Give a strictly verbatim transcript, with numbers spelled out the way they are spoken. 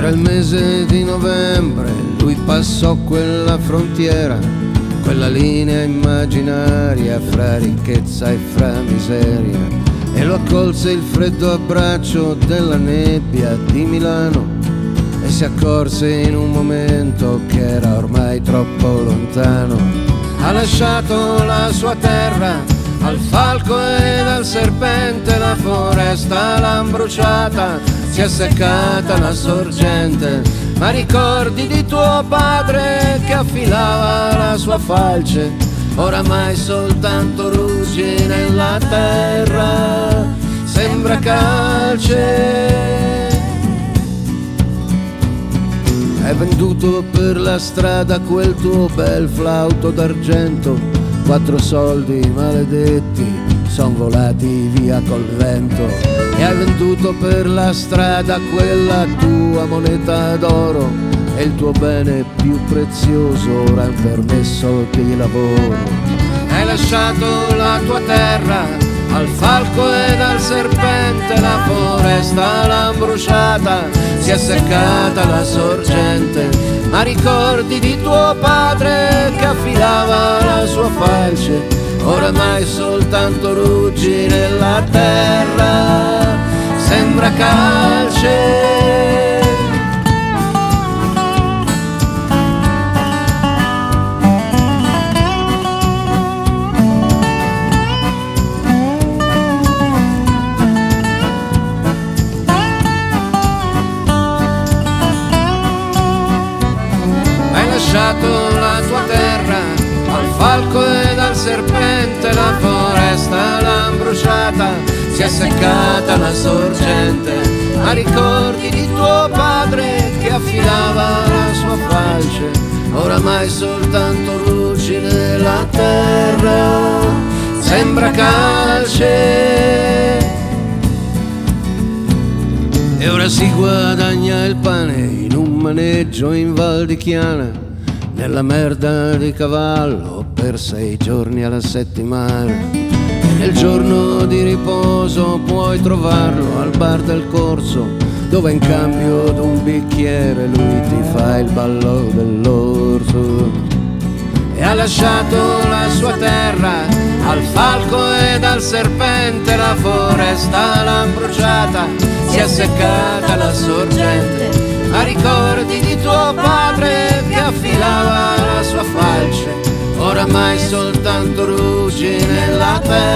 Era il mese di novembre, lui passò quella frontiera, quella linea immaginaria fra ricchezza e fra miseria, e lo accolse il freddo abbraccio della nebbia di Milano, e si accorse in un momento che era ormai troppo lontano. Ha lasciato la sua terra al falco ed al serpente, la foresta l'han bruciata, si è seccata la sorgente, ma ricordi di tuo padre che affilava la sua falce, oramai soltanto ruggine nella terra, sembra calce. Hai venduto per la strada quel tuo bel flauto d'argento, quattro soldi maledetti son volati via col vento, e hai venduto per la strada quella tua moneta d'oro, e il tuo bene più prezioso era un permesso di lavoro. Hai lasciato la tua terra al falco ed al serpente, la foresta l'han bruciata, si è seccata la sorgente, ma ricordi di tuo padre che affilava la sua falce, oramai soltanto ruggine nella terra, sembra calce. Lasciato la tua terra al falco ed al serpente, la foresta l'han bruciata, si è seccata la sorgente, ma ricordi di tuo padre che affilava la sua falce, oramai soltanto ruggine nella terra, sembra calce. E ora si guadagna il pane in un maneggio in Val di Chiana, nella merda di cavallo per sei giorni alla settimana, e nel giorno di riposo puoi trovarlo al bar del corso, dove in cambio d'un bicchiere lui ti fa il ballo dell'orso. E ha lasciato la sua terra al falco ed al serpente, la foresta l'han bruciata, si è seccata la sorgente, ma ricordi di tuo padre che affilava la sua falce, oramai soltanto ruggine nella terra.